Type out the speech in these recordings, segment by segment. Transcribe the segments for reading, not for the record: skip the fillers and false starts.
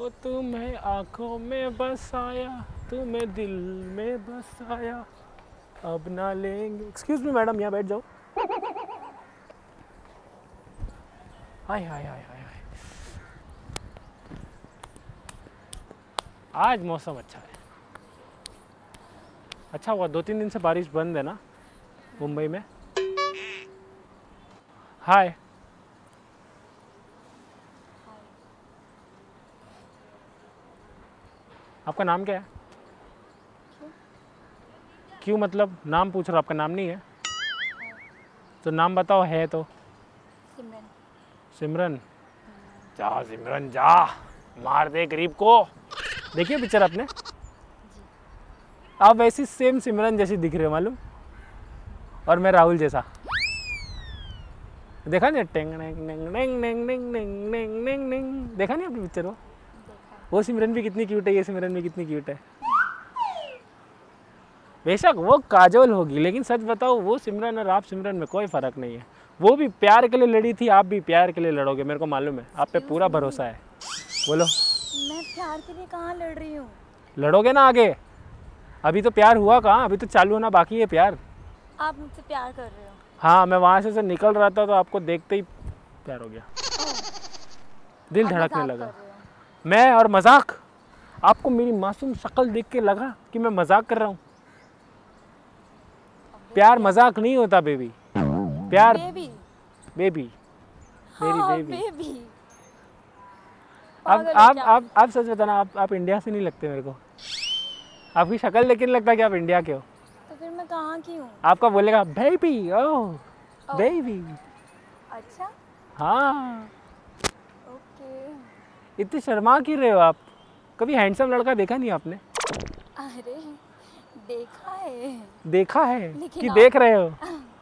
ओ तुम्हें आंखों में बसाया, तुम्हें दिल में बसाया, अब ना लेंगे। एक्सक्यूज मी मैडम, यहाँ बैठ जाओ। हाय हाय हाय हाय हाय, आज मौसम अच्छा है। अच्छा हुआ 2-3 दिन से बारिश बंद है ना मुंबई में। हाय, आपका नाम क्या है? क्यों मतलब नाम पूछ रहा हूँ, आपका नाम नहीं है तो नाम बताओ। है तो सिमरन। सिमरन, जा सिमरन जा, मार दे गरीब को। देखिए पिक्चर आपने? आप वैसी सेम सिमरन जैसी दिख रहे हो मालूम, और मैं राहुल जैसा। देखा नहीं? टेंग टेंग टेंग टेंग टेंग टेंग टेंग टेंग टेंग टेंग। देखा नहीं आपने पिक्चर? वो सिमरन भी कितनी क्यूट है, ये सिमरन भी कितनी क्यूट है। बेशक वो काजोल होगी, लेकिन सच बताओ वो सिमरन और आप सिमरन में कोई फ़र्क नहीं है। वो भी प्यार के लिए लड़ी थी, आप भी प्यार के लिए लड़ोगे, मेरे को मालूम है। आप पे पूरा भरोसा है। बोलो। मैं प्यार के लिए कहाँ लड़ रही हूँ? लड़ोगे ना आगे? अभी तो प्यार हुआ कहाँ, अभी तो चालू होना बाकी है प्यार। आप मुझसे प्यार कर रहे हो? हाँ, मैं वहाँ से निकल रहा था तो आपको देखते ही प्यार हो गया, दिल धड़कने लगा। मैं और मजाक? आपको मेरी मासूम शक्ल देख के लगा कि मैं मजाक कर रहा हूँ? प्यार मजाक नहीं होता बेबी। प्यार बेबी बेबी मेरी हाँ, बेबी। पागल आप सच बताना, आप इंडिया से नहीं लगते मेरे को। आपकी शक्ल लेकिन लगता है कि आप इंडिया के हो। तो फिर मैं कहाँ की हूँ? आपका बोलेगा बेबी, ओह बेबी। अच्छा, हाँ, ओके। इतनी शर्मा क्यों रहे हो आप? कभी हैंडसम लड़का देखा नहीं आपने? अरे देखा है। देखा है लेकिन कि देख रहे हो?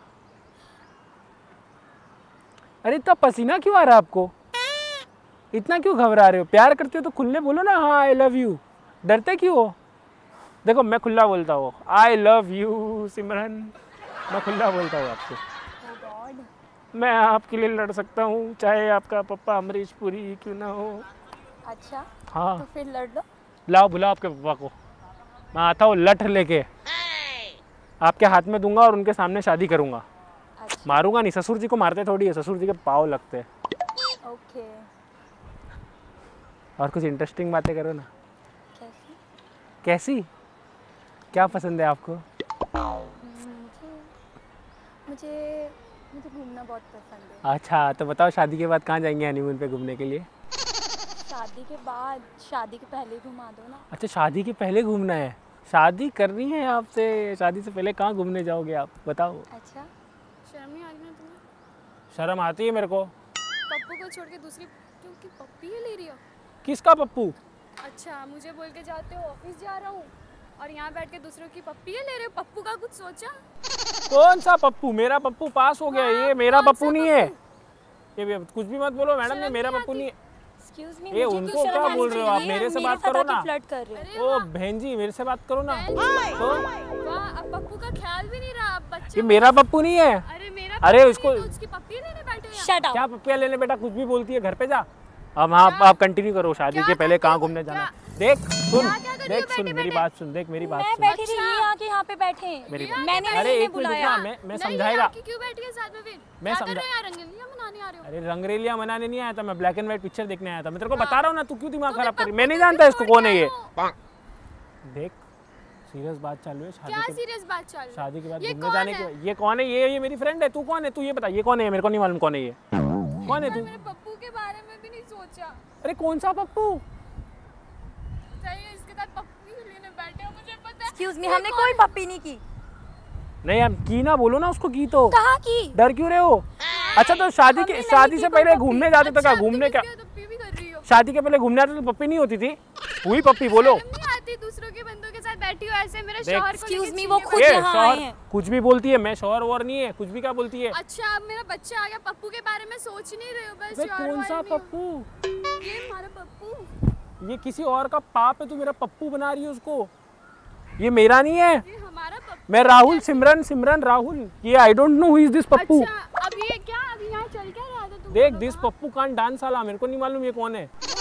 अरे इतना पसीना क्यों आ रहा है आपको? इतना क्यों घबरा रहे हो? प्यार करते हो तो खुले बोलो ना, हाँ आई लव यू। डरते क्यों हो? देखो मैं खुला बोलता हूँ, आई लव यू सिमरन, मैं खुला बोलता हूँ आपको। Oh God। मैं आपके लिए लड़ सकता हूँ, चाहे आपका पप्पा अमरीश पुरी क्यों ना हो। अच्छा, हाँ, तो फिर लड़ लो। लाओ बुलाओ आपके पप्पा को, मैं आता हूँ लठ लेके, आपके हाथ में दूंगा और उनके सामने शादी करूँगा। अच्छा, मारूंगा नहीं, ससुर जी को मारते थोड़ी है, ससुर जी के पाँव लगते हैं। ओके। और कुछ इंटरेस्टिंग बातें करो ना। कैसी? कैसी? क्या पसंद है आपको? मुझे मुझे घूमना बहुत पसंद है। अच्छा तो बताओ, शादी के बाद कहाँ जाएंगे हनीमून पे घूमने के लिए? शादी के बाद? शादी के पहले घुमा दो ना। अच्छा, शादी के पहले घूमना है? शादी करनी है आपसे, शादी से पहले कहाँ घूमने जाओगे आप, बताओ। अच्छा, शर्म नहीं आ रही ना तुम्हें? शर्म आती है मेरे को। पप्पू को छोड़ के दूसरी क्योंकि पप्पी ही ले रही हो? किसका पप्पू? अच्छा, मुझे बोल के जाते हो ऑफिस जा रहा हूँ और यहाँ बैठ के दूसरों की पप्पी ही ले रहे हो। पप्पू का कुछ सोचा? कौन सा पप्पू? मेरा पप्पू पास हो गया। हाँ, ये मेरा कौन पप्पू सा नहीं है। पप्पू? ये भी कुछ भी मत बोलो मैडम, ये शर्म मेरा नहीं पप्पू आती? नहीं है। एक्सक्यूज मी, ये मुझे उनको क्यों शर्म क्या आनी बोल रहे हो आप? चाहिए? मेरे से मेरे बात साथ करो आके ना। फ्लर्ट कर रहे हो। ओ बहन जी, मेरे से बात करो ना। वाह, अब पप्पू का ख्याल भी नहीं रहा। अब बच्चे ये मेरा पप्पू नहीं है। अरे मेरा अरे पप्पू उसको- नहीं तो उसकी पप्पी लेने बैठे हैं। Shut up. क्या पप्पिया लेने? बेटा कुछ भी बोलती है, घर पे जा। अब हाँ, आप कंटिन्यू करो। शादी के पहले कहाँ घूमने जाना? देख सुन, क्या कर रही हो देख सुन, बैठे मेरी बैठे? बात सुन, देख मेरी बात मैं सुन। बैठी थी, ये आके यहाँ पे बैठे। मेरी मैंने अरे इन्हें एक मिनट बुलाया। रुकना, मैं नहीं, समझाएगा। आके क्यों बैठ गए साथ में फिर? मैं क्या कर समझा- रहे हो यार? रंगोलियां मनाने आ रहे हो? अरे रंगरेलियां मनाने नहीं आया था, मैं ब्लैक एंड व्हाइट पिक्चर देखने आया था। मैं तेरे को बता रहा हूँ ना, तू क्यों दिमाग तो खराब फिर कर रही? पप्पू मैं नहीं को जानता क्यों इसको छोड़ कौन के है ये। आए हो? देख सीरियस बात चालू है। क्या सीरियस बात चल रही है? शादी के बाद ये घूमने कौन जाने है? के। ये कौन है? ये मेरी फ्रेंड है। तू कौन है? तू ये बता, ये कौन है? मेरे को नहीं मालूम कौन है ये। कौन है तू? मेरे पप्पू के बारे में भी नहीं सोचा। अरे कौन सा पप्पू? सही है, इसके साथ पप्पी लेने बैठे हो, मुझे पता है। एक्सक्यूज मी, हमने कोई पप्पी नहीं की। नहीं हम की ना बोलो ना उसको, की तो कहाँ की? डर क्यों रहे हो? अच्छा तो शादी हमने नहीं से की कोई पहले पप्पी। घूमने जाते तो क्या? घूमने क्या? पप्पी भी कर रही हो? शादी के पहले घूमने जाते तो पप्पी नहीं होती थी? हुई पप्पी बोलो। शर्म नहीं आती दूसरों के बंदों के साथ बैठी हो ऐसे? मेरे देख- शौहर को Excuse लेके me, छीने वो बैठी खुद हो। यहाँ आए हैं। कुछ भी बोलती है। मैं शौहर वौर नहीं है, कुछ भी क्या बोलती है। अच्छा, अब मेरा बच्चा आ गया, पप्पू के बारे में सोच नहीं रहे हो? बस अबे शौहर कौन सा वाले नहीं हो। पप्पू? ये हमारा पप्पू, ये किसी और का पाप है, तू मेरा पप्पू बना रही है उसको। ये मेरा नहीं है। ये हमारा पप्पू। मैं राहुल, सिमरन राहुल। ये I don't know who is this Pappu. अच्छा, अब ये क्या? अभी यहाँ चल क्या रहा था तुम? देख दिस पप्पू कांट डांस साला, मेरे को नहीं मालूम ये कौन है। ये हमारा पप्पू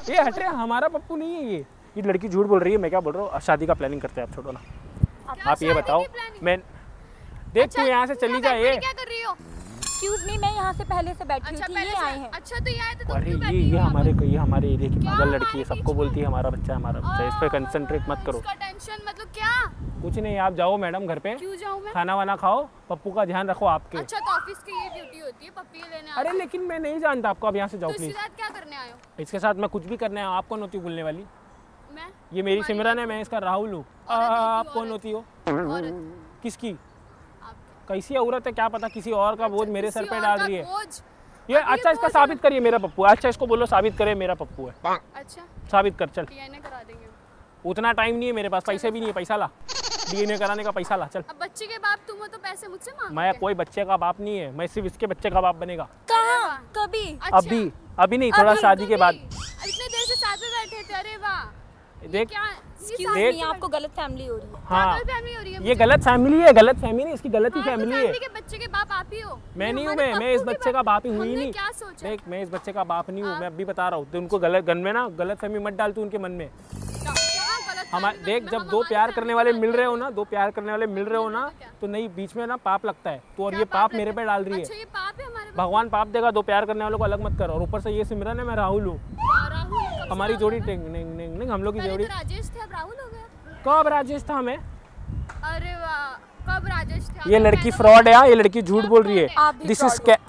ये हट रहे, हमारा पप्पू नहीं है ये लड़की झूठ बोल रही है। मैं क्या बोल रहा हूँ, शादी का प्लानिंग करते हैं आप, छोड़ो ना। आप ये बताओ, मैं देख तू यहाँ से चली जाए। क्या कर रही हो? एक्सक्यूज मी, मैं यहाँ से पहले से बैठी हुई अच्छा थी, पहले ये से आए हैं। अच्छा तो ये आए थे, तुम अरे क्यों बैठी हो ये यहाँ पर? हमारे एरिया की पागल लड़की है, हमारे सबको बीच बोलती है हमारा बच्चा है, हमारा बच्चा है। इस पे कंसंट्रेट मत करो। इसका टेंशन मतलब क्या? कुछ नहीं, आप जाओ मैडम घर पे, क्यों जाऊँ मैं? खाना वाना खाओ, पप्पू का ध्यान रखो आपके। अच्छा तो ऑफिस की ये ड्यूटी होती है पप्पी लेने अरे लेकिन मैं नहीं जानता आपको, आप यहाँ से जाओ तो इसके प्लीज। साथ क्या करने आए हो? इसके साथ मैं कुछ भी करने आया हूँ, आप कौन होती हो बोलने वाली? मैं ये मेरी सिमरन है, मैं इसका राहुल हूँ। आप कौन होती हो? औरत किसकी? आपके कैसी औरत है क्या पता, किसी और का बोझ मेरे सर किसी पे और डाल का रही है बोझ। ये। अब अच्छा इसका बोझ साबित करिए मेरा पप्पू, अच्छा इसको बोलो साबित करे मेरा पप्पू है, अच्छा साबित कर चल। डीएनए करा देंगे। उतना टाइम नहीं है मेरे पास, पैसे भी नहीं है, पैसा ला, डीएनए कराने का पैसा ला चल। अब बच्चे के बाप तुम हो तो पैसे मुझसे मांगोगे? मैं कोई बच्चे का बाप नहीं है, मैं सिर्फ इसके बच्चे का बाप बनेगा। कहाँ? कभी? अच्छा, अभी नहीं, थोड़ा शादी के बाद। इतने देर से साथ में बैठे थे, अरे वाह। देख क्या एक्सक्यूज देख- मी, आपको गलत फैमिली हो रही है। हाँ फैमिली हो रही है? ये गलत फैमिली है, गलत फैमिली नहीं, इसकी गलत ही हाँ, तो फैमिली है। फैमिली के बच्चे के बाप आप ही हो। मैं नहीं हूँ, हमारे मैं इस पप्पू के बच्चे का बाप ही हुई हमने नहीं। क्या सोचा? देख मैं इस बच्चे का बाप नहीं हूँ, मैं अभी बता रहा हूँ। तो उनको गलत गन में ना, गलत फहमी मत डाल तू उनके मन में। हमारे देख, जब दो प्यार करने वाले मिल रहे हो ना, दो प्यार करने वाले मिल रहे हो ना, तो नहीं बीच में ना पाप लगता है। तो और ये पाप मेरे पे डाल रही अच्छा है, ये पाप है हमारे भगवान पाप देगा। दो प्यार करने वालों को अलग मत कर। और ऊपर से ये सिमरन है, मैं राहुल हूँ, राहुल। हमारी जोड़ी टिंग निंग निंग निंग, हम लोग की पहले जोड़ी। तो राजेश थे, अब राहुल हो गया। कब राजेश था हमें? अरे वाह, कब राजेश थे? ये लड़की फ्रॉड है, हाँ, ये लड़की झूठ बोल रही आप है। भी दिस इज fraud क्या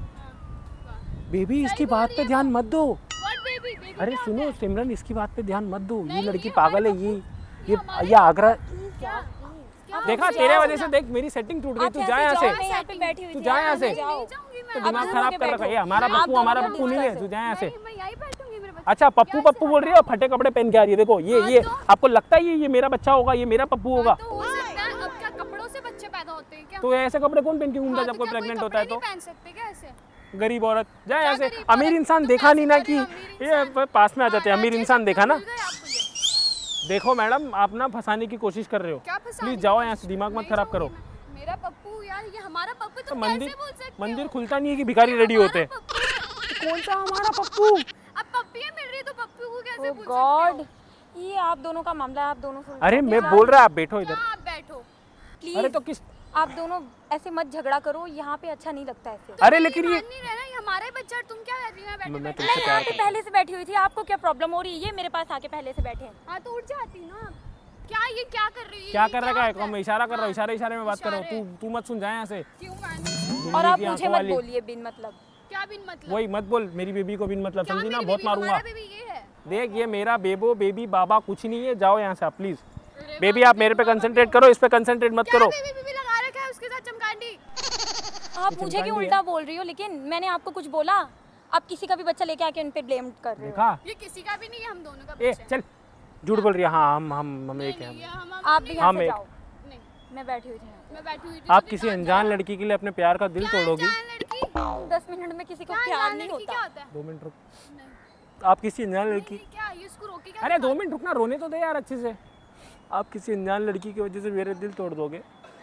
बेबी, इसकी बात पे ध्यान मत दो। What baby? Baby अरे क्या सुनो होता है? सिमरन, इसकी बात पे ध्यान मत दो। ये नहीं, लड़की ये पागल है, हमारे ये आगरा। क्या? देखा तेरे वजह से, देख मेरी सेटिंग टूट गई। आप तू यहाँ जा से यहाँ जाओ, से, मैं यहाँ पे बैठी हुई तू थी, जा आप यहाँ से। अंदर जाओ। नहीं जाऊंगी मैं। तो आप दिमाग दोनों खराब के कर रखा है, ये बैठो। हमारा आप पप्पू, दोनों हमारा का पप्पू नहीं है। डिस्कस तू जा यहाँ से। नहीं, मैं यहीं बैठूंगी मेरे बच्चे। अच्छा पप्पू पप्पू बोल रही है, फटे कपड़े पहन के आ रही है। देखो ये तो? आपको लगता है ये मेरा बच्चा होगा, ये मेरा पप्पू होगा? तो हो सकता है, अब क्या कपड़ों से बच्चे पैदा होते हैं क्या? तो ऐसे कपड़े कौन पहन के घूमता है हाँ, जब तो कोई क्या प्रेग्नेंट कपड़े होता है? नहीं तो पहन सकते क्या ऐसे? गरीब औरत जा यहाँ से। गरीब अमीर औरत? इंसान तो देखा कैसे नहीं ना कह कि रहे हो अमीर ये इंसान? पास में आ जाते हैं। हाँ, अमीर राजेश इंसान अब देखा ना? भूल गए आप मुझे। देखो मैडम, आप ना फंसाने की कोशिश कर रहे हो। क्या फंसाने प्लीज की जाओ कोशिश? यहाँ से, दिमाग मत नहीं खराब करो। जाऊंगी मैं। मेरा पप्पू यार, ये हमारा पप्पू तो तुम मंदिर कैसे बोल सकते हो? मंदिर खुलता नहीं है कि भिखारी रेडी होते हैं? हमारा पप्पू है। कौन सा हमारा पप्पू? अब पप्पियाँ मिल रही है तो पप्पू को कैसे Oh भूल God, सकते हो? ये आप दोनों का मामला है, आप दोनों सुलझाओ। अरे मैं बोल रहा, आप बैठो इधर। क्या आप बैठो? प्लीज अरे तो किस, आप दोनों ऐसे मत झगड़ा करो, यहाँ पे अच्छा नहीं लगता ऐसे। अरे लेकिन ये मान नहीं रहे ना, ये हमारा ही बच्चा है, तुम क्या कर रही हो? मैं बैठे मैं बैठे। तुमसे मैं प्यार यहाँ पे करता हूँ। पहले से बैठी हुई थी, आपको क्या प्रॉब्लम हो रही है? ये मेरे पास आके पहले से बैठे हैं। हाँ तो उठ जाती ना। क्या ये क्या कर रही है? क्या ये कर रहा है? होता मैं इशारा कर रहा हूँ, इशारे में बात कर रहा हूँ। इशारे। तू मत सुन, जा यहाँ से। क्यों मान? और आप की मुझे आंखों मत वाली। बोलिए बिन मतलब। क्या बिन मतलब? वही मत बोल, मेरी बेबी को भी मतलब क्या समझी ना, मेरी बहुत बेबी? मारूंगा। हमारा बेबी ये है। देख ये मेरा बेबी बाबा कुछ नहीं है, जाओ यहाँ से आप प्लीज। अरे बेबी बाप आप रे, मेरे पे बाबा कंसंट्रेट करो, इस पे कंसंट्रेट मत क्या करो। बेबी लगा रखा है उसके साथ चमकांडी? आप मुझे क्यों उल्टा बोल रही हो? लेकिन मैंने आपको कुछ बोला? आप किसी का भी बच्चा लेके आके उन पे ब्लेम कर रहे हो। देखा? ये किसी का भी नहीं है, हम दोनों का ए बच्चा है। चल, झूठ बोल रही है। हाँ हम एक नहीं, ये हैं। हम आप भी यहाँ हम से एक- जाओ, नहीं, मैं बैठी हुई थी यहाँ मैं बैठी हुई थी। आप तो किसी दिमाग अनजान खराब। लड़की के लिए अपने प्यार का दिल क्या तोड़ोगी? अनजान लड़की? पे। 10 मिनट में किसी को क्या प्यार अनजान नहीं लड़की क्या होता। होता है? 2 मिनट रुक। नहीं, आप किसी अनजान लड़की, ये क्या ये इसको रोकी क्या? अरे 2 मिनट रुकना, रोने तो दे यार अच्छे से। आप किसी अनजान लड़की की वजह से मेरे दिल तोड़ दोगे।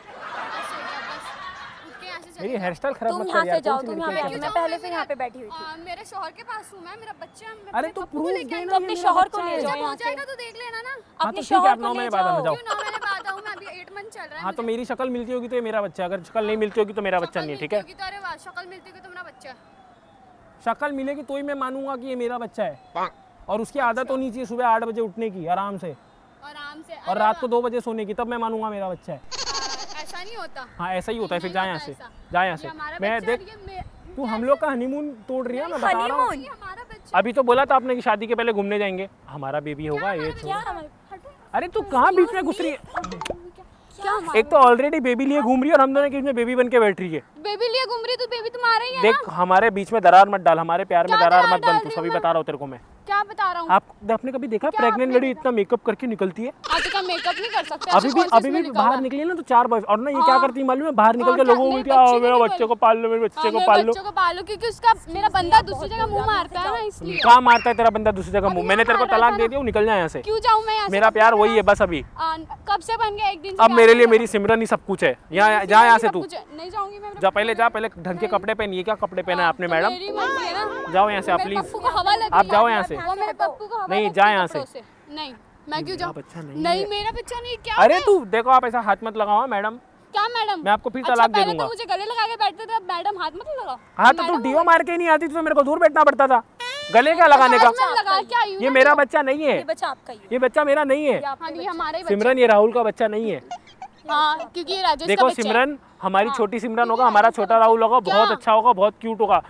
बस हो गया, बस। उठ के यहाँ से चले मेरी जाओ। हेयर स्टाइल खराब तुम मत यहाँ कर से यार। जाओ, कौन सी तुम यहाँ लड़की पे है? आओ। मैं पहले से यहाँ पे बैठी हुई थी। मेरे शौहर के पास हूँ मैं, मेरा बच्चा है, मैं अरे अपने तो पप्पू को प्रूफ लेके आई देना हूँ। ये अपने मेरा शौहर को बच्चा ले है। जाओ जब हो यहाँ से। जाएगा तो देख लेना ना। हाँ तो अपने ठीक है, आप शौहर 9 को ले महीने बाद आना, जाओ। जाओ। क्यों 9 महीने बाद आऊँ मैं? अभी 8 मंथ चल रहा है। हाँ तो मेरी शक्ल मिलती होगी तो ये मेरा बच्चा है, अगर शक्ल नहीं मिलती होगी तो मेरा बच्चा नहीं है, ठीक है? तो अरे वाह, शक्ल मिलती होगी तो मेरा बच्चा है। शक्ल मिलेगी तो ही मैं मानूंगा कि ये मेरा बच्चा है। और उसकी आदत होनी चाहिए सुबह 8 बजे उठने की आराम से, आराम से। और रात को 2 बजे सोने की, तब मैं मानूंगा मेरा बच्चा है। ऐसा नहीं होता। हाँ ऐसा ही होता है, फिर नहीं जा होता यहाँ से, ऐसा। जा यहाँ ये से। हमारा मैं बच्चा है, देख, ये तू हम लोग का हनीमून तोड़ रही है, मैं बता रहा हूँ। ये हमारा बच्चा अभी तो बोला था आपने कि शादी के पहले घूमने जाएंगे, हमारा बेबी होगा ये छोड़। क्या हमारे अरे तू कहाँ बीच में घुस रही है? क्या एक तो ऑलरेडी बेबी लिए घूम रही है और हम दोनों के बीच में बेबी बन के बैठ रही है। बेबी लिए घूम रही तो बेबी तुम्हारा ही है देख हमारे बीच में दरार मत डाल, हमारे प्यार में क्या दरार दरार मत बन, डाल तू रही सभी हूँ बता रहा हूँ तेरे को मैं। क्या बता रहा हूँ? आपने कभी देखा प्रेग्नेंट लेडी इतना मेकअप करके निकलती है? आज का मेकअप नहीं कर सकते। अभी भी बाहर निकली ना तो 4 बॉय, और ना ये क्या करती है मालूम है, बाहर निकल के लोगों को क्या मेरे बच्चे को पाल लो, मेरे बच्चे को पाल लो, क्योंकि उसका मेरा बंदा दूसरी जगह मुंह मारता है ना, इसलिए। कहाँ मारता है तेरा बंदा दूसरी जगह मुंह? मैंने तेरे को तलाक दे दिया, निकल जा यहाँ से। क्यों जाऊँ मैं यहाँ से? मेरा प्यार वही है बस अभी। कब से बन गया? एक दिन अब मेरे लिए मेरी सिमरन ही सब कुछ है। यहाँ जा, यहाँ से तू नहीं जाऊंगी मैं। जा, पहले ढंग के कपड़े पहन। ये क्या कपड़े पहना है आपने मैडम? जाओ यहाँ से आप प्लीज, आप जाओ यहाँ से। नहीं जा यहाँ से। नहीं मैं क्यों जाऊँ? बच्चा नहीं मेरा बच्चा नहीं। क्या अरे तू देखो, आप ऐसा हाथ मत लगाओ मैडम। क्या मैडम? मैं आपको फिर तलाक दे दूंगा। मुझे गले लगा के बैठते थे, अब मैडम हाथ मत लगाओ। हाँ तो तू डीओ मार के नहीं आती तो मेरे को दूर बैठना पड़ता था। गले क्या लगाने का? ये मेरा बच्चा नहीं है, ये बच्चा आपका ही है। ये बच्चा मेरा नहीं है हमारे सिमरन, ये राहुल का बच्चा नहीं है। हाँ क्योंकि ये राजेश देखो सिमरन, हमारी छोटी सिमरन होगा, हमारा छोटा राहुल होगा, बहुत अच्छा होगा, बहुत क्यूट होगा।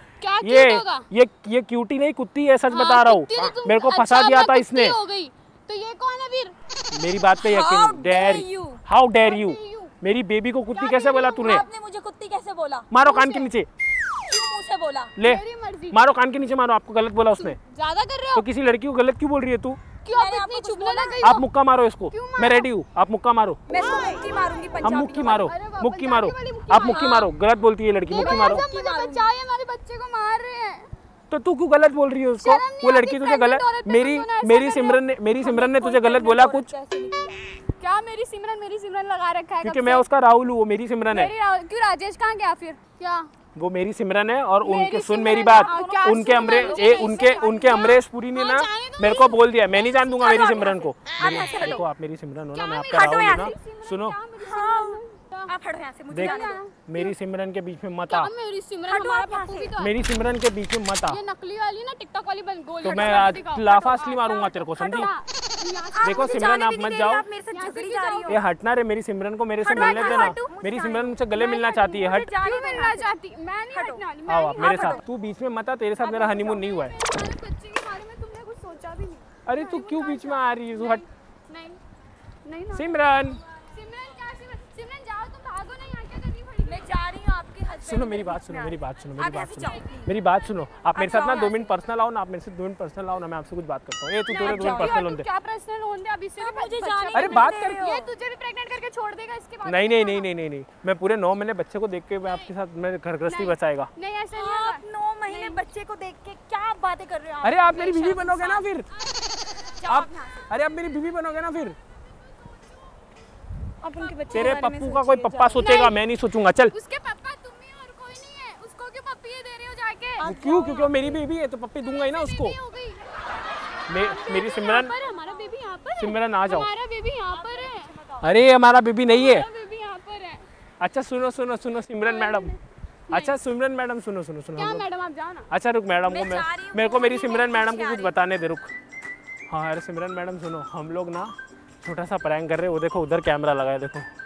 ये क्यूटी नहीं, कुत्ती है, सच बता रहा हूँ। मेरे को फंसा दिया था इसने। तो ये कौन है फिर? मेरी बात पे यकीन। How dare you? मेरी बेबी को कुत्ती कैसे बोला तूने? आपने मुझे कुत्ती कैसे बोला? मारो कान के नीचे। क्यों मुंह से बोला? ले मारो कान के नीचे मारो। आपको गलत बोला उसने। ज्यादा कर रहे हो तो किसी लड़की को गलत क्यों बोल रही है तू? क्यों? आप इतनी चुभने लग गई आप मुक्का मारो इसको, मैं रेडी हूँ। आप मुक्का मारो। मैं इसको मुक्की मारूंगी। हम मुक्की मारो, मुक्की मारो, आप मुक्की मारो। गलत बोलती है लड़की, मुक्की मारो। बचाओ, ये हमारे बच्चे को मार रहे हैं। तो तू क्यों गलत बोल रही है उसको? वो लड़की तुझे गलत, मेरी सिमरन ने तुझे गलत बोला कुछ? क्या मेरी सिमरन लगा रखा है? क्योंकि मैं उसका राहुल हूँ, वो मेरी सिमरन है। क्यों राजेश कहाँ गया फिर? क्या वो मेरी सिमरन है? और उनके सुन मेरी बात, उनके अमरेश पुरी ने ना मेरे को बोल दिया, मैं नहीं जान दूंगा मेरी सिमरन को। देखो आप मेरी सिमरन हो ना, मैं आपका राहुल हूँ ना। सुनो आप हटो यहाँ से, मुझे देख, जाने दो। मेरी सिमरन के बीच में मत आ। मेरी सिमरन हमारा पप्पू भी तो है। मेरी सिमरन के बीच में मत आ। ये नकली वाली ना, टिकटॉक वाली बन गोल। तो मैं आज लाफा असली मारूंगा तेरे को, समझी? देखो सिमरन आप मत जाओ, आप मेरे से झगड़ी जा रही हो। ये हटना रे। मेरी सिमरन को मेरे से मिलने देना। मेरी सिमरन मुझसे गले मिलना चाहती है। हट, क्यों मिलना चाहती? मैं नहीं हटने वाली। आओ आप मेरे साथ। तू बीच में मत आ, तेरे साथ मेरा हनीमून नहीं हुआ है। बच्चे के बारे में तुमने कुछ सोचा भी नहीं। अरे तू क्यों बीच में आ रही है? तू हट। नहीं सिमरन सिमरन जाओ, तुम भागो नहीं। यहाँ क्या करनी पड़ी? मैं जा रही हूँ आपके हस्बैंड। सुनो मेरी बात सुनो, मेरी बात सुनो, मेरी बात सुनो। आप मेरे साथ ना 2 मिनट पर्सनल आओ ना, आप मेरे से 2 मिनट पर्सनल आओ ना, मैं आपसे कुछ बात करता हूँ। ये तू 2 मिनट पर्सनल होने दे। क्या पर्सनल होने दे? अब इससे भी मुझे जाने अरे बात कर। ये तुझे भी प्रेग्नेंट करके छोड़ देगा इसके बाद? नहीं, मैं पूरे 9 महीने बच्चे को देख के मैं आपके साथ मैं घर गृहस्थी बचाएगा। नहीं ऐसा नहीं आप 9 महीने बच्चे को देख के क्या बातें कर रहे हो? अरे आप मेरी बीवी बनोगे ना फिर? आप अरे आप मेरी बीवी बनोगे ना फिर? आप उनके बच्चे तेरे पप्पू का कोई पप्पा सोचेगा, मैं नहीं सोचूंगा। चल उसके पापा तुम ही और कोई नहीं है। उसको क्यों पप्पी दे रहे हो जाके? क्यों? क्योंकि वो मेरी बेबी है तो पप्पी दूंगा ही ना उसको। हो गई। मेरी सिमरन, पर हमारा बेबी यहाँ पर है। सिमरन आ जाओ। हमारा बेबी यहाँ पर है। अरे हमारा बेबी नहीं है। हमारा बेबी यहाँ पर है। अच्छा सुनो सिमरन मैडम। अच्छा सिमरन मैडम सुनो। क्या मैडम आप जाओ ना। अच्छा रुक मैडम को, मेरे को मेरी सिमरन मैडम को कुछ बताने दे, रुक। हाँ अरे सिमरन मैडम सुनो, हम लोग ना छोटा सा प्रैंक कर रहे हैं। वो देखो उधर कैमरा लगा है, देखो।